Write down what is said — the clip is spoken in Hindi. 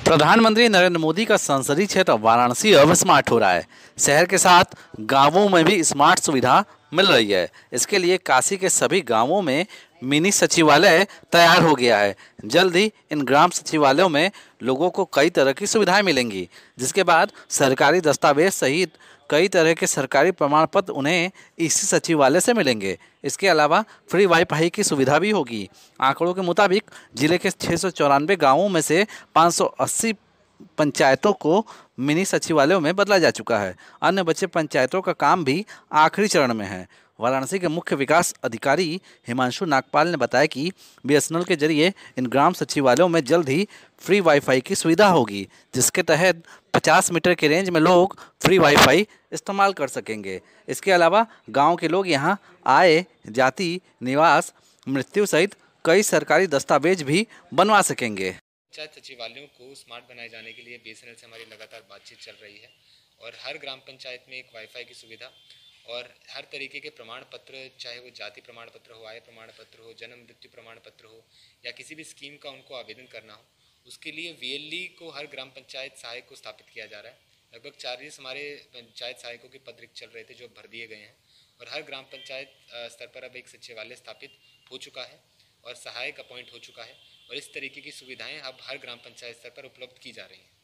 प्रधानमंत्री नरेंद्र मोदी का संसदीय क्षेत्र वाराणसी अब स्मार्ट हो रहा है। शहर के साथ गांवों में भी स्मार्ट सुविधा मिल रही है। इसके लिए काशी के सभी गांवों में मिनी सचिवालय तैयार हो गया है। जल्द ही इन ग्राम सचिवालयों में लोगों को कई तरह की सुविधाएं मिलेंगी, जिसके बाद सरकारी दस्तावेज सहित कई तरह के सरकारी प्रमाण पत्र उन्हें इसी सचिवालय से मिलेंगे। इसके अलावा फ्री वाईफाई की सुविधा भी होगी। आंकड़ों के मुताबिक जिले के 694 गांवों में से 580 पंचायतों को मिनी सचिवालयों में बदला जा चुका है। अन्य बचे पंचायतों का काम भी आखिरी चरण में है। वाराणसी के मुख्य विकास अधिकारी हिमांशु नागपाल ने बताया कि बीएसएनएल के जरिए इन ग्राम सचिवालयों में जल्द ही फ्री वाईफाई की सुविधा होगी, जिसके तहत 50 मीटर के रेंज में लोग फ्री वाईफाई इस्तेमाल कर सकेंगे। इसके अलावा गांव के लोग यहां आय, जाति, निवास, मृत्यु सहित कई सरकारी दस्तावेज भी बनवा सकेंगे। पंचायत सचिवालयों को स्मार्ट बनाए जाने के लिए बीएसएनएल से हमारी लगातार बातचीत चल रही है और हर ग्राम पंचायत में एक वाईफाई की सुविधा और हर तरीके के प्रमाण पत्र, चाहे वो जाति प्रमाण पत्र हो, आय प्रमाण पत्र हो, जन्म मृत्यु प्रमाण पत्र हो या किसी भी स्कीम का उनको आवेदन करना हो, उसके लिए वीएलई को हर ग्राम पंचायत सहायक को स्थापित किया जा रहा है। लगभग 40 हमारे पंचायत सहायकों के पद रिक्त चल रहे थे जो भर दिए गए हैं और हर ग्राम पंचायत स्तर पर अब एक सचिवालय स्थापित हो चुका है और सहायक अपॉइंट हो चुका है और इस तरीके की सुविधाएं अब हर ग्राम पंचायत स्तर पर उपलब्ध की जा रही हैं।